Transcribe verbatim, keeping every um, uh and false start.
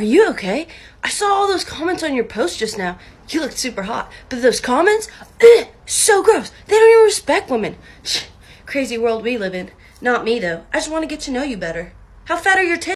you okay? I saw all those comments on your post just now. You looked super hot. But those comments? Ugh, so gross. They don't even respect women. Crazy world we live in. Not me, though. I just want to get to know you better. How fat are your tits?